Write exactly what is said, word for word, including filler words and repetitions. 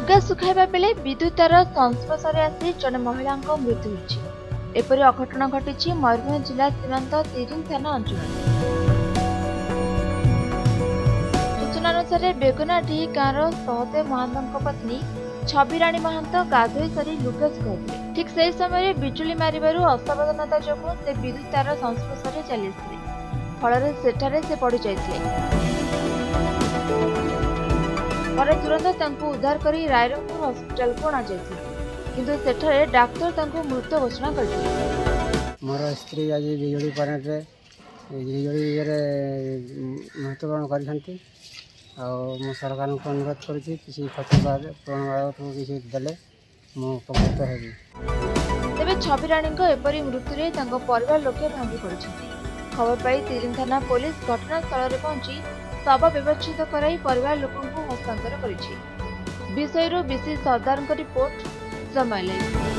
लुगा सुखाइबा बेले विद्युतर संस्पर्शरे आसी जड़े महिला मृत्यु होइछि। एपरि अघटन घटिछि मयूरभंज जिला सीमांत तिरिंग थाना अंचल। सूचना अनुसार बेगुनाडीह गाँवर सहदेव महांत पत्नी छबिराणी महांत गाधोई सारी लुगा सुखाइथिले। ठीक से समय बिजुली मारिबारु असावधानता जोगु से विद्युत तार संस्पर्शरे चली आसिले। फଳରେ सेठारे से पड़ी जाइथिले। पर तुरंत तांको उद्धार करी रायरंगपुर हॉस्पिटल को अणा जाइथिले, किंतु सेठारे डाक्टर तांको मृत घोषणा करथिले। मोर स्त्री आज बिजुली करंट रे बिजुली रे मृत्युवरण करिसंती आ मो सरकार को अनुरोध करूछि किसी खतबाद प्रणवाद को किसी देले मो उपकृत हेबी। तेबे छबिराणी को एपरि मृत्यु रे तांको परिवार लोके भांगी पड़िछंती। खबर पाई तिरिंग थाना पुलिस घटनास्थल रे पहुंची शव व्यवस्थित कराई परिवार लोकों को हस्तांतर करिछि। विषयरु विशेष सरदार रिपोर्ट समय लाइव।